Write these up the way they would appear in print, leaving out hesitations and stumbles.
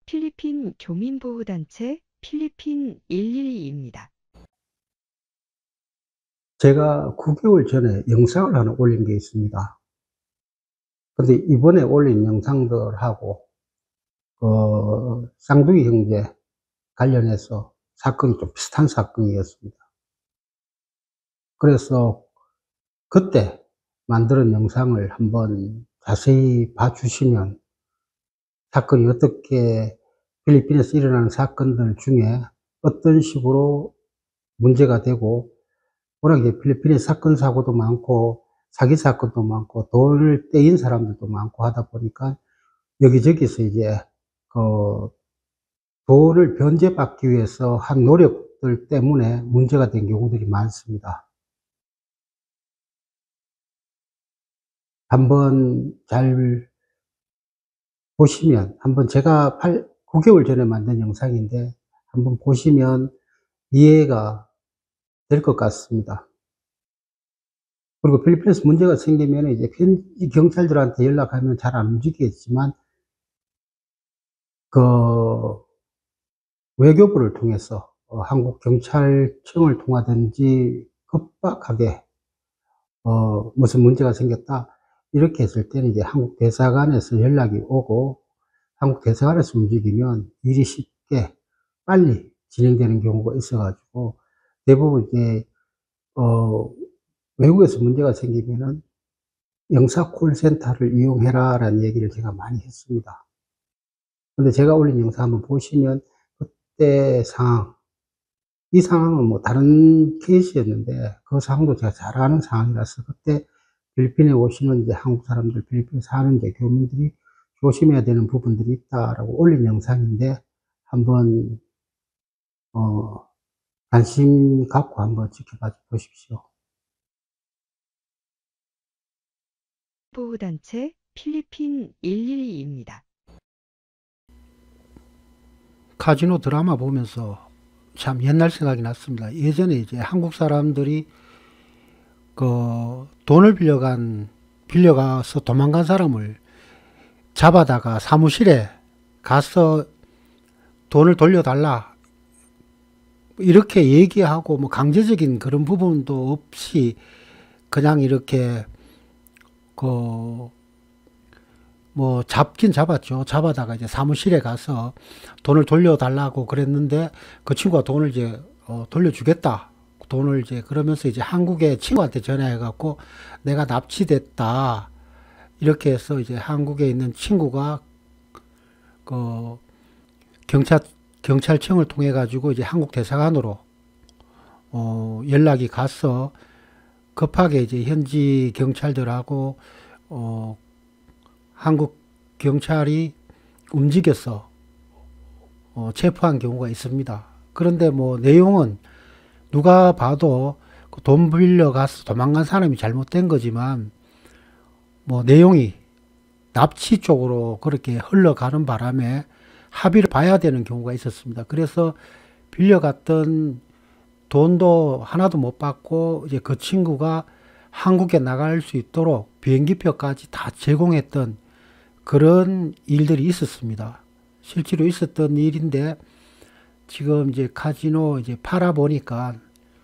필리핀 교민보호단체 필리핀 112입니다. 제가 9개월 전에 영상을 하나 올린 게 있습니다. 근데 이번에 올린 영상들하고, 쌍둥이 형제 관련해서 사건이 좀 비슷한 사건이었습니다. 그래서 그때 만든 영상을 한번 자세히 봐주시면 사건이 어떻게 필리핀에서 일어나는 사건들 중에 어떤 식으로 문제가 되고, 워낙 이제 필리핀에 사건, 사고도 많고, 사기 사건도 많고, 돈을 떼인 사람들도 많고 하다 보니까, 여기저기서 이제, 그, 돈을 변제받기 위해서 한 노력들 때문에 문제가 된 경우들이 많습니다. 한번 잘 보시면, 한번 제가 9개월 전에 만든 영상인데, 한번 보시면 이해가 될 것 같습니다. 그리고 필리핀에서 문제가 생기면 이제 현지 경찰들한테 연락하면 잘 안 움직이겠지만, 그 외교부를 통해서 한국 경찰청을 통하든지 급박하게 무슨 문제가 생겼다 이렇게 했을 때는 이제 한국 대사관에서 연락이 오고 한국 대사관에서 움직이면 일이 쉽게 빨리 진행되는 경우가 있어가지고 대부분 이제 외국에서 문제가 생기면은 영사 콜센터를 이용해라라는 얘기를 제가 많이 했습니다. 근데 제가 올린 영상 한번 보시면 그때 상황, 이 상황은 뭐 다른 케이스였는데 그 상황도 제가 잘 아는 상황이라서 그때 필리핀에 오시는 이제 한국 사람들, 필리핀에 사는 이제 교민들이 조심해야 되는 부분들이 있다라고 올린 영상인데 한번 관심 갖고 한번 지켜봐 보십시오. 보호단체 필리핀 112입니다. 카지노 드라마 보면서 참 옛날 생각이 났습니다. 예전에 이제 한국 사람들이 그 돈을 빌려가서 도망간 사람을 잡아다가 사무실에 가서 돈을 돌려달라 이렇게 얘기하고 뭐 강제적인 그런 부분도 없이 그냥 이렇게 그 뭐 잡긴 잡았죠. 잡아다가 이제 사무실에 가서 돈을 돌려달라고 그랬는데 그 친구가 돈을 이제 돌려주겠다. 돈을 이제 그러면서 이제 한국의 친구한테 전화해갖고 내가 납치됐다. 이렇게 해서 이제 한국에 있는 친구가 그 경찰청을 통해 가지고 이제 한국 대사관으로 연락이 가서 급하게 이제 현지 경찰들하고 한국 경찰이 움직여서 체포한 경우가 있습니다. 그런데 뭐 내용은 누가 봐도 돈 빌려가서 도망간 사람이 잘못된 거지만 뭐 내용이 납치 쪽으로 그렇게 흘러가는 바람에 합의를 봐야 되는 경우가 있었습니다. 그래서 빌려갔던 돈도 하나도 못 받고 이제 그 친구가 한국에 나갈 수 있도록 비행기표까지 다 제공했던 그런 일들이 있었습니다. 실제로 있었던 일인데 지금 이제 카지노 이제 팔아보니까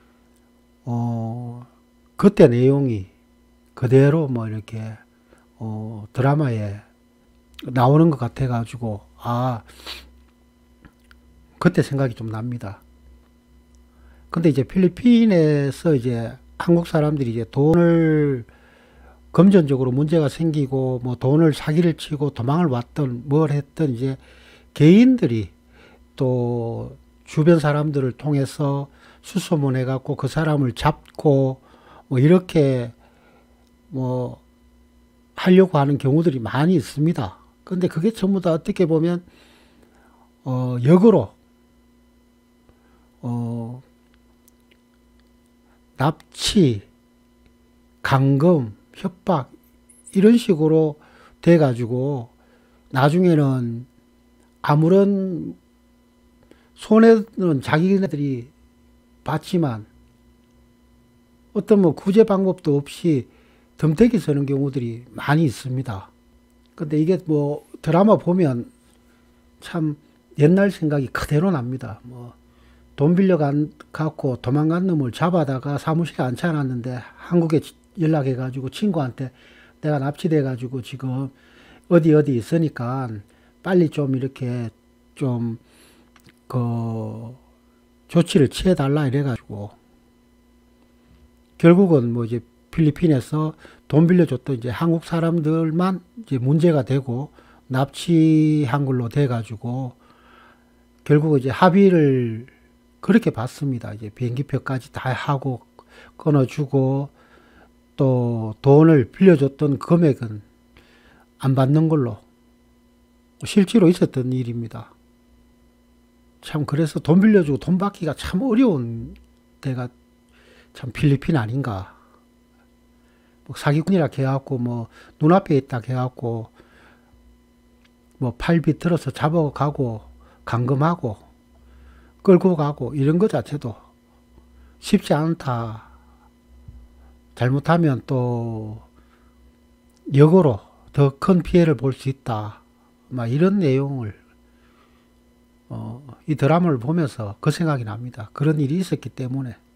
그때 내용이 그대로 뭐 이렇게 드라마에 나오는 것 같아 가지고 그때 생각이 좀 납니다. 근데 이제 필리핀에서 이제 한국 사람들이 이제 돈을 금전적으로 문제가 생기고 뭐 돈을 사기를 치고 도망을 왔던 뭘 했던 이제 개인들이 또 주변 사람들을 통해서 수소문해 갖고 그 사람을 잡고 뭐 이렇게 뭐 하려고 하는 경우들이 많이 있습니다. 근데 그게 전부 다 어떻게 보면 역으로 납치, 감금, 협박 이런 식으로 돼 가지고 나중에는 아무런 손해는 자기네들이 받지만 어떤 뭐 구제 방법도 없이 덤태기 서는 경우들이 많이 있습니다. 근데 이게 뭐 드라마 보면 참 옛날 생각이 그대로 납니다. 뭐 돈 빌려 갖고 도망간 놈을 잡아다가 사무실에 앉혀놨는데 한국에 연락해가지고 친구한테 내가 납치돼가지고 지금 어디 있으니까 빨리 좀 이렇게 좀 그 조치를 취해달라 이래가지고 결국은 뭐 이제 필리핀에서 돈 빌려줬던 이제 한국 사람들만 이제 문제가 되고 납치한 걸로 돼가지고 결국 이제 합의를 그렇게 받습니다. 이제 비행기표까지 다 하고 끊어주고 또 돈을 빌려줬던 금액은 안 받는 걸로 실제로 있었던 일입니다. 참 그래서 돈 빌려주고 돈 받기가 참 어려운 데가 참 필리핀 아닌가. 뭐 사기꾼이라 해갖고 뭐 눈앞에 있다 해갖고 뭐 팔 비틀어서 잡아가고 감금하고 끌고 가고 이런 것 자체도 쉽지 않다. 잘못하면 또 역으로 더 큰 피해를 볼 수 있다. 막 이런 내용을 이 드라마를 보면서 그 생각이 납니다. 그런 일이 있었기 때문에.